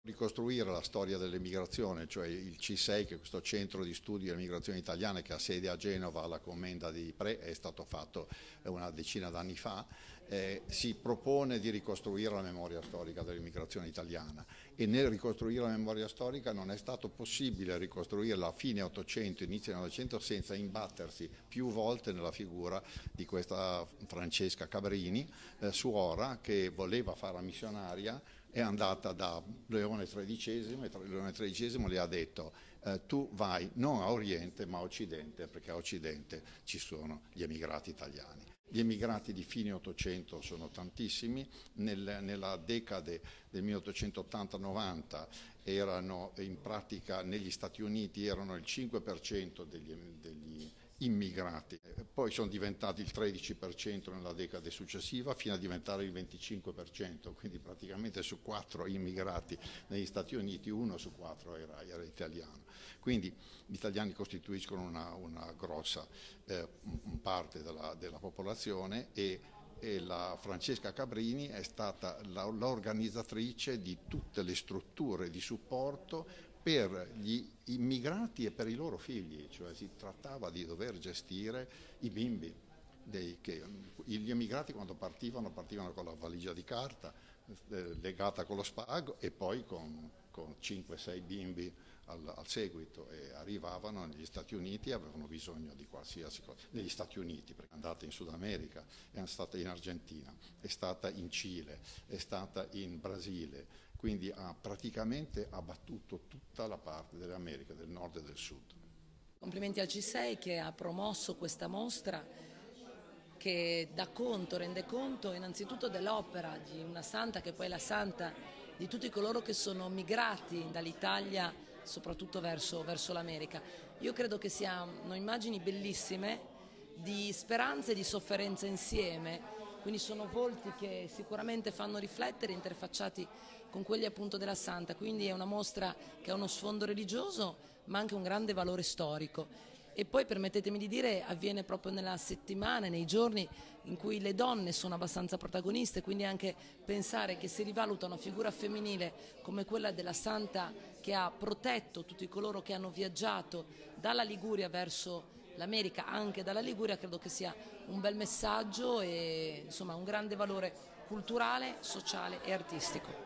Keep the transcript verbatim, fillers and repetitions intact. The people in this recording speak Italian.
Ricostruire la storia dell'emigrazione, cioè il C sei, che è questo centro di studi dell'emigrazione italiana che ha sede a Genova alla Commenda di Ypres, è stato fatto una decina d'anni fa, eh, si propone di ricostruire la memoria storica dell'immigrazione italiana, e nel ricostruire la memoria storica non è stato possibile ricostruirla a fine Ottocento, inizio Novecento, senza imbattersi più volte nella figura di questa Francesca Cabrini, eh, suora, che voleva fare la missionaria. È andata da Leone tredicesimo e Leone tredicesimo le ha detto eh, tu vai non a Oriente ma a Occidente, perché a Occidente ci sono gli emigrati italiani. Gli emigrati di fine Ottocento sono tantissimi. Nel, nella decade del milleottocentottanta novanta erano in pratica negli Stati Uniti erano il cinque per cento degli, degli immigrati, poi sono diventati il tredici per cento nella decade successiva fino a diventare il venticinque per cento, quindi praticamente su quattro immigrati negli Stati Uniti uno su quattro era, era italiano. Quindi gli italiani costituiscono una, una grossa eh, parte della, della popolazione e e la Francesca Cabrini è stata l'organizzatrice di tutte le strutture di supporto per gli immigrati e per i loro figli, cioè si trattava di dover gestire i bimbi. Dei, che, gli immigrati quando partivano partivano con la valigia di carta eh, legata con lo spago e poi con, con cinque sei bimbi al, al seguito, e arrivavano negli Stati Uniti e avevano bisogno di qualsiasi cosa. Negli Stati Uniti, perché è andata in Sud America, è stata in Argentina, è stata in Cile, è stata in Brasile, quindi ha praticamente abbattuto tutta la parte dell'America, del nord e del sud. Complimenti al C sei che ha promosso questa mostra, che dà conto, rende conto innanzitutto dell'opera di una santa che poi è la santa di tutti coloro che sono migrati dall'Italia soprattutto verso, verso l'America. Io credo che siano immagini bellissime di speranza e di sofferenza insieme, quindi sono volti che sicuramente fanno riflettere, interfacciati con quelli appunto della santa, quindi è una mostra che ha uno sfondo religioso ma anche un grande valore storico. E poi permettetemi di dire, avviene proprio nella settimana, nei giorni in cui le donne sono abbastanza protagoniste, quindi anche pensare che si rivaluta una figura femminile come quella della santa che ha protetto tutti coloro che hanno viaggiato dalla Liguria verso l'America, anche dalla Liguria, credo che sia un bel messaggio e insomma un grande valore culturale, sociale e artistico.